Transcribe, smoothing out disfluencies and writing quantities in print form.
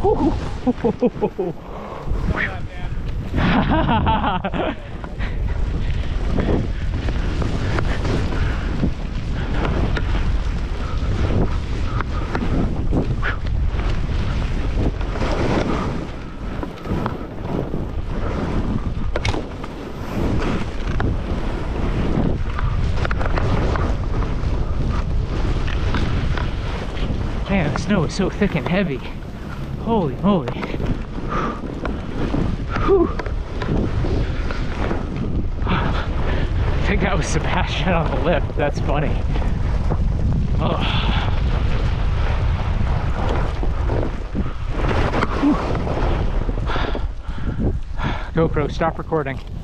Man, the snow is so thick and heavy. Holy moly. Whew. I think that was Sebastian on the lift. That's funny. Oh. GoPro, stop recording.